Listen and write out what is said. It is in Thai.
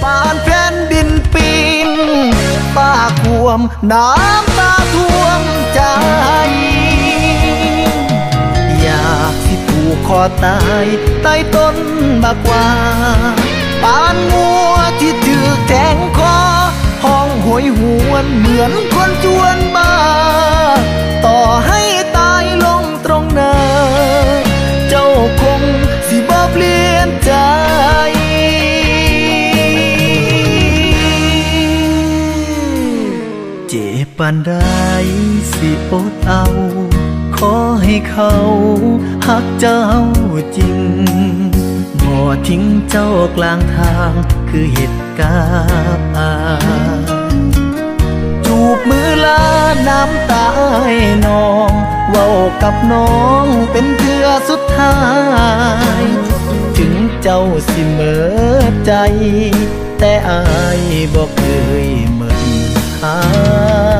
ปานแผ่นดินปีนฟ้าท่วมน้ำตาท่วมใจอยากสิผูกคอตายใต้ต้นบักว่าปานงัวที่ถูกแทงคอห้องโหยหวนเหมือนคนจวนบ้าต่อให้ตายลงตรงหน้าเจ้าคงสิบ่เปลี่ยนใจเจ็บปานใดสิอดเอาขอให้เขาหักเจ้าจริงบ่ทิ้งเจ้ากลางทางคือเหตุกับจูบมือลาน้ำตาให้น้องเว้ากับน้องเป็นเทื่อสุดท้ายถึงเจ้าสิเมิดใจแต่อายบ่เคยเหมือนหา